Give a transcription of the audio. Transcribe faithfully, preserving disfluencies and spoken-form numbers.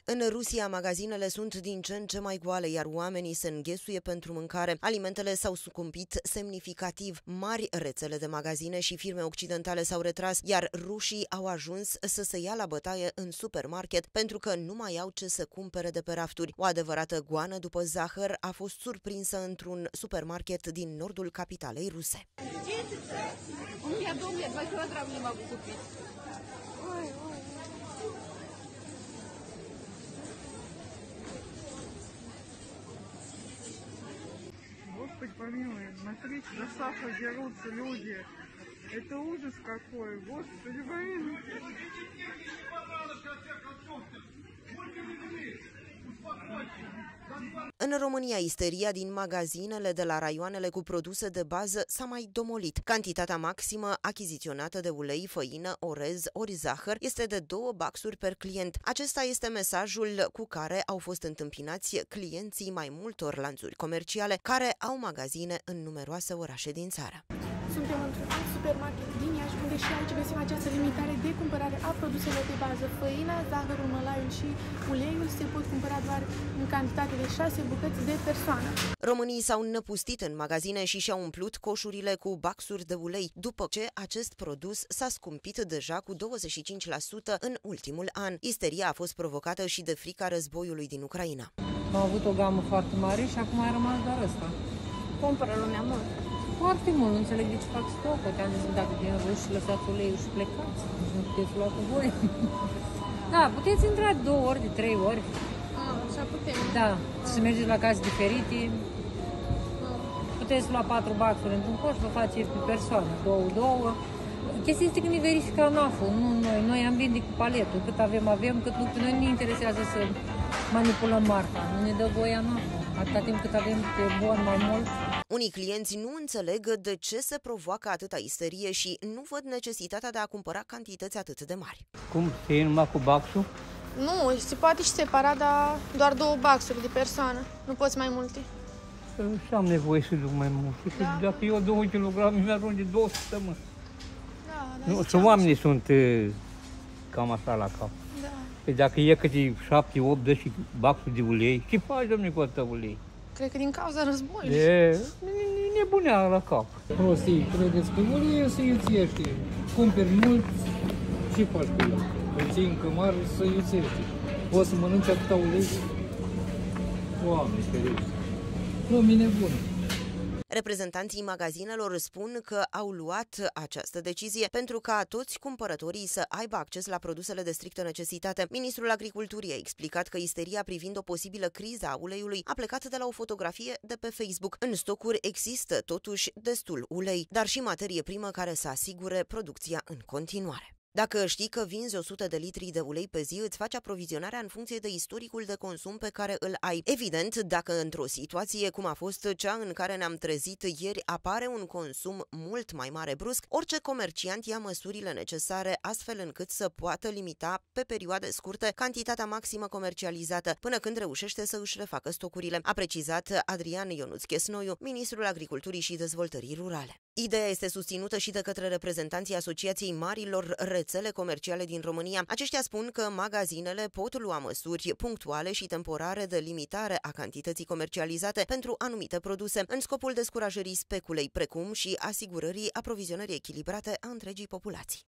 În Rusia, magazinele sunt din ce în ce mai goale, iar oamenii se înghesuie pentru mâncare. Alimentele s-au scumpit semnificativ. Mari rețele de magazine și firme occidentale s-au retras, iar rușii au ajuns să se ia la bătaie în supermarket pentru că nu mai au ce să cumpere de pe rafturi. O adevărată goană după zahăr a fost surprinsă într-un supermarket din nordul capitalei ruse. Господи помилуй, смотрите, за сахар дерутся люди. Это ужас какой, Господи помилуй. În România, isteria din magazinele de la raioanele cu produse de bază s-a mai domolit. Cantitatea maximă achiziționată de ulei, făină, orez ori zahăr este de două baxuri per client. Acesta este mesajul cu care au fost întâmpinați clienții mai multor lanțuri comerciale care au magazine în numeroase orașe din țară. Suntem într-un alt supermarket din Iași, unde și aici găsim această limitare de cumpărare a produselor de bază. Făina, zahărul, mălaiul și uleiul se pot cumpăra doar în cantitate de șase bucăți de persoană. Românii s-au năpustit în magazine și și-au umplut coșurile cu baxuri de ulei, după ce acest produs s-a scumpit deja cu douăzeci și cinci la sută în ultimul an. Isteria a fost provocată și de frica războiului din Ucraina. Am avut o gamă foarte mare și acum a rămas doar ăsta. Cumpără lumea mult. Foarte mult, nu înțeleg de ce fac stoc. Te-am zis, dacă din ruși lăsați uleiul și plecați, nu puteți lua cu voi. Da, puteți intra de două ori, de trei ori. Ah, așa putem. Da, să mergeți la case diferite. Ah. Puteți lua patru baxuri într-un coș, vă face pe persoană, două, două. Chestia este că ne verifică ANAF-ul, nu noi. Noi am vinde cu paletul, cât avem, avem, cât nu, noi nu ne interesează să manipulăm marfa. Nu ne dă voie ANAF-ul, atâta timp cât avem pe bon mai mult. Unii clienți nu înțeleg de ce se provoacă atâta isterie și nu văd necesitatea de a cumpăra cantități atât de mari. Cum? Se iei numai cu baxul? Nu, se poate și separa, dar doar două baxuri de persoană. Nu poți mai multe. Și am nevoie să duc mai mult. Da. Dacă eu două kilograme, mi-ajunge două săptămâni. Da, Nu, și oamenii sunt cam așa la cap. Da. Păi dacă e câte șapte, opt, dă și baxul de ulei, ce faci, domnule, cu atâta ulei? Cred că din cauza războiului. E nebunea la cap. Prostii, credeți că uleiul se iuțește. Cumperi mult, ce faci cu el? Îl ții în cămar, se iuțește. Poți să mănânci atâta ulei? Doamne, ferește. Lumii nebune. Reprezentanții magazinelor spun că au luat această decizie pentru ca toți cumpărătorii să aibă acces la produsele de strictă necesitate. Ministrul Agriculturii a explicat că isteria privind o posibilă criză a uleiului a plecat de la o fotografie de pe Facebook. În stocuri există totuși destul ulei, dar și materie primă care să asigure producția în continuare. Dacă știi că vinzi o sută de litri de ulei pe zi, îți faci aprovizionarea în funcție de istoricul de consum pe care îl ai. Evident, dacă într-o situație cum a fost cea în care ne-am trezit ieri apare un consum mult mai mare brusc, orice comerciant ia măsurile necesare astfel încât să poată limita pe perioade scurte cantitatea maximă comercializată până când reușește să își refacă stocurile, a precizat Adrian Ionuț Chesnoiu, ministrul Agriculturii și Dezvoltării Rurale. Ideea este susținută și de către reprezentanții Asociației Marilor Rețele Comerciale din România. Aceștia spun că magazinele pot lua măsuri punctuale și temporare de limitare a cantității comercializate pentru anumite produse, în scopul descurajării speculei, precum și asigurării aprovizionării echilibrate a întregii populații.